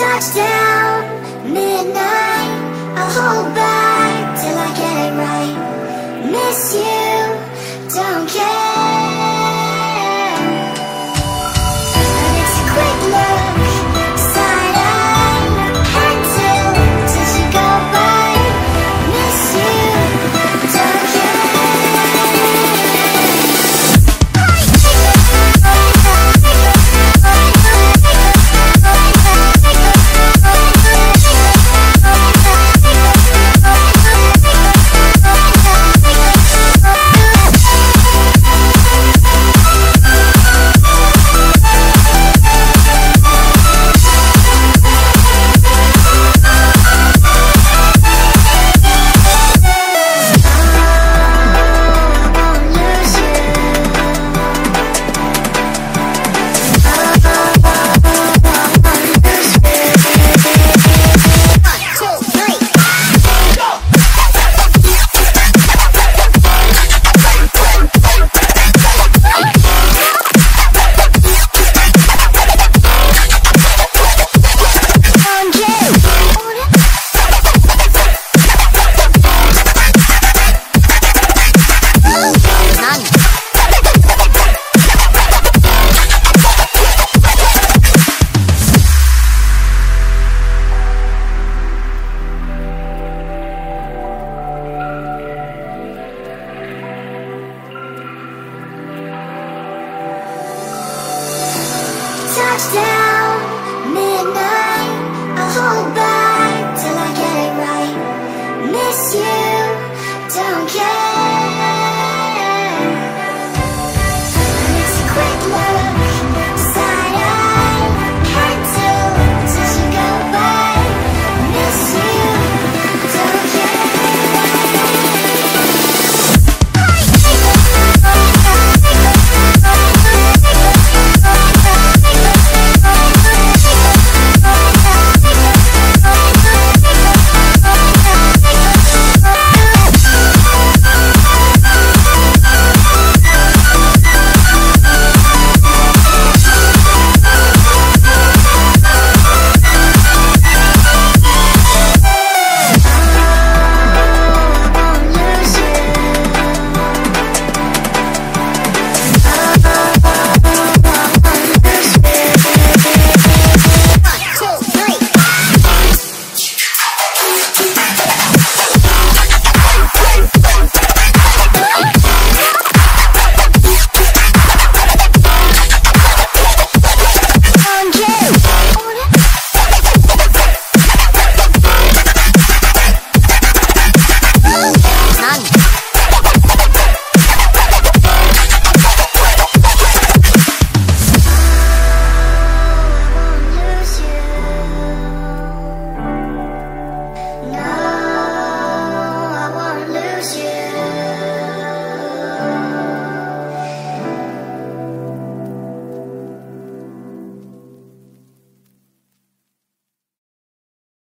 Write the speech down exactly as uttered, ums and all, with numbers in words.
Touchdown, midnight, I'll hold back till I get it right. Miss you, don't care. And it's a quick look, side eye, head tilt till you go by. Miss you, don't care. Touchdown, midnight, I'll hold back till I get it right. Miss you.